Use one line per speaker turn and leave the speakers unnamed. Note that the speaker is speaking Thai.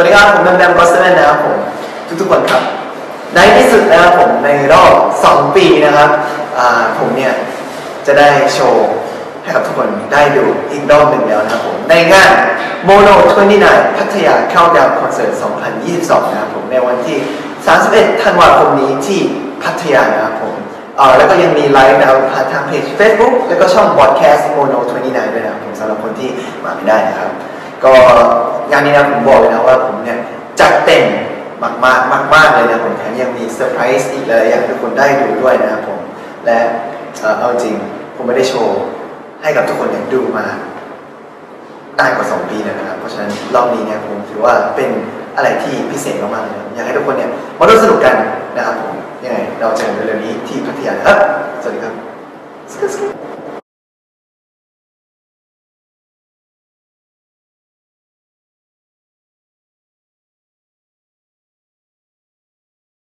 สวัสดีครับผมแบมแบมก็อตเซเว่นนะครับผมทุกคนครับในที่สุดนะครับผมในรอบ2 ปีนะครับผมเนี่ยจะได้โชว์ให้กับทุกคนได้ดูอีกรอบหนึ่งแล้วนะครับผมในงาน Mono 29 พัทยาเข้าดาวคอนเสิร์ต 2022 นะครับผมในวันที่ 31 ธันวาคมนี้ที่พัทยานะครับผมแล้วก็ยังมีไลฟ์นะครับผ่านทางเพจ Facebook แล้วก็ช่อง Podcast Mono 29 ด้วยนะครับผมสำหรับคนที่มาไม่ได้นะครับก็งานนี้นะผมบอกเลยนะว่าผมเนี่ยจัดเต็มมากเลยนะผมแถมยังมีเซอร์ไพรส์อีกเลยอยากให้ทุกคนได้ดูด้วยนะครับผมและเอาจริงผมไม่ได้โชว์ให้กับทุกคนเนี่ยดูมานานกว่า2 ปีแล้วนะครับเพราะฉะนั้นรอบนี้เนี่ยผมถือว่าเป็นอะไรที่พิเศษมากๆเลยอยากให้ทุกคนเนี่ยมาร่วมสนุกกันนะครับผมยังไงเราเจอกันเร็วๆนี้ที่พัทยานะครับสวัสดีครับ